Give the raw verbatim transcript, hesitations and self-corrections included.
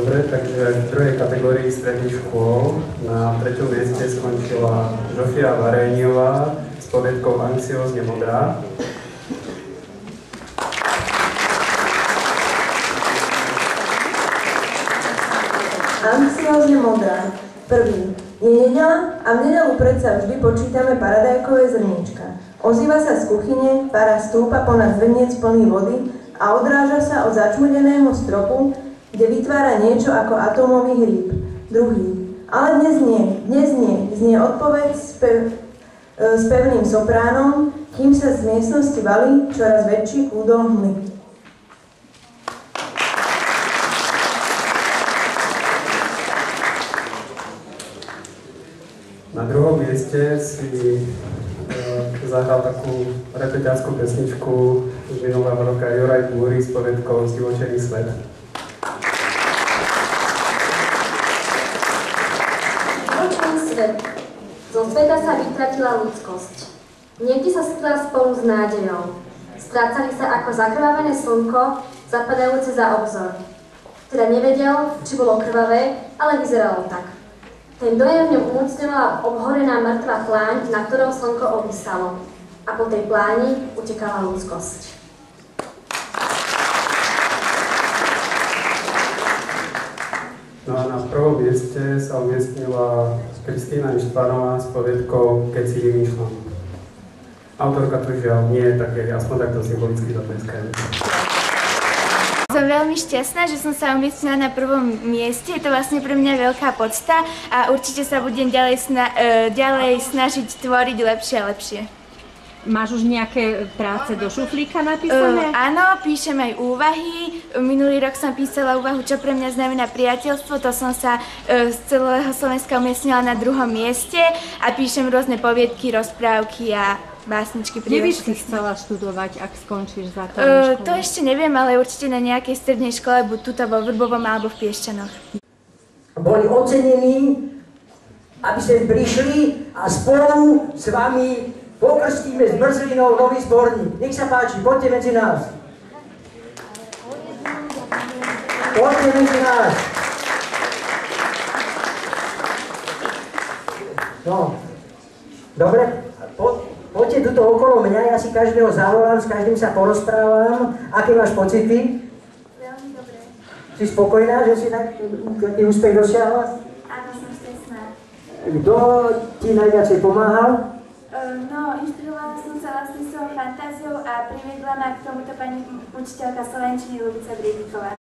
Dobre, takže v druhej kategórii stredných škôl na treťom mieste skončila Žofia Varéniová s poviedkou Anxiózne modrá. Anxiózne modrá. Prvý. Je nedeľa a v nedeľu predsa vždy počítame paradajkové zrniečka. Ozýva sa z kuchyne, para stúpa ponad zrniec plný vody a odráža sa od začmudeného stropu, kde vytvára niečo ako atómový hríb. Druhý. Ale dnes nie, dnes nie, znie odpoveď s, pev, s pevným sopránom, kým sa z miestnosti valí čoraz väčší kúdol hmly. Na druhom mieste si e, zahral takú repeťáckú pesničku z minulého roka Juraj Búry s poviedkou Zdivočený svet. Zdivočený svet. Zo sveta sa vytratila ľudskosť. Niekde sa stretla spolu s nádejou. Strácali sa ako zakrvavené slnko, zapadajúce za obzor. Teda nevedel, či bolo krvavé, ale vyzeralo tak. Ten dojem v ňom umocňovala obhorená mŕtva pláň, na ktorou slnko obvysalo. A po tej pláni utekala ľudskosť. No a na prvom mieste sa umiestnila Kristína Ištvanová s poviedkou Keď si vymýšľam. Autorka tu žiaľ nie je také, aspoň takto symbolicky zatleskajúca. Som veľmi šťastná, že som sa umiestnila na prvom mieste. Je to vlastne pre mňa veľká podsta a určite sa budem ďalej, sna- e, ďalej snažiť tvoriť lepšie a lepšie. Máš už nejaké práce do šuflíka napísané? Uh, áno, píšem aj úvahy. Minulý rok som písala úvahu, čo pre mňa znamená priateľstvo. To som sa uh, z celého Slovenska umiestnila na druhom mieste a píšem rôzne poviedky, rozprávky a básničky. Kde by si chcela študovať, ak skončíš základnú uh, školu? To ešte neviem, ale určite na nejakej strednej škole, buď tuto vo Vrbovom alebo v Piešťanoch. Boli ocenení, aby ste prišli a spolu s vami pokrstíme s Brzlinou nový zborník. Nech sa páči, poďte medzi nás. Poďte medzi nás. No, dobre, po, poďte tuto okolo mňa, ja si každého zavolám, s každým sa porozprávam. Aké máš pocity? Veľmi dobré. Si spokojná, že si taký úspech dosiahla? Áno, som šťastná. Kto ti najviacej pomáhal? No, inšpirovala som sa vlastne svojou fantáziou a priviedla ma k tomuto pani učiteľka slovenčiny Ľubica Briedíková.